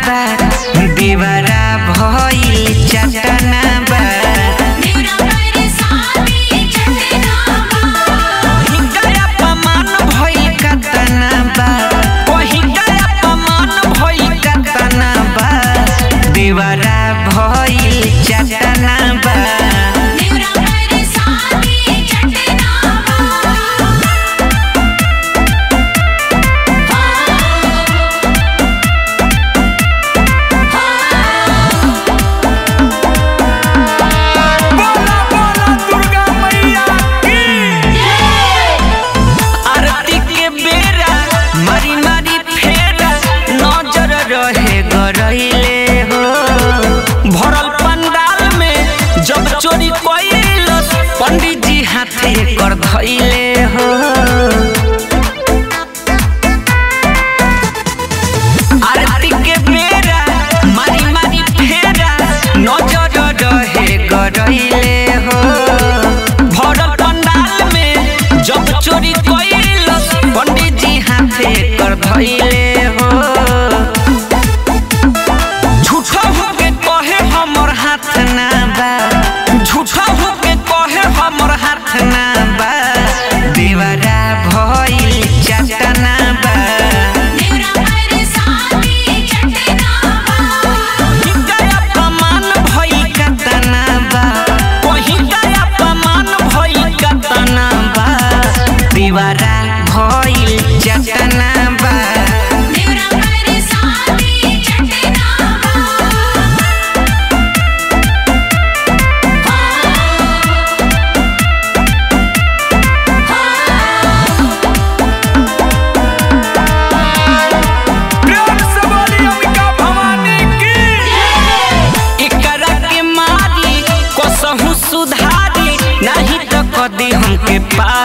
बा दीवारा भइल चटना बा दीवारा भइल चटना बा आरती के बेरा मारी मारी फेरा नजर रहे गरइले हो भरल पंडाल में जब चोरी कइलस पंडित जी हाथे कर धइले हो आरती के बेरा मारी मारी फेरा नजर रहे गरइले हो भरल पंडाल में जब चोरी कइलस पंडित जी हाथे कर धइले हो झूठा होके कहे हमर हाथ ना बा झूठा होके कहे हमर हाथ ना बा दीवारा भइल चटना बा गया प्रमाण भइल कतना बा कहीं गया प्रमाण भइल कतना बा दीवारा भइल चटना बा सुधारी नहीं तो कदी हमके पा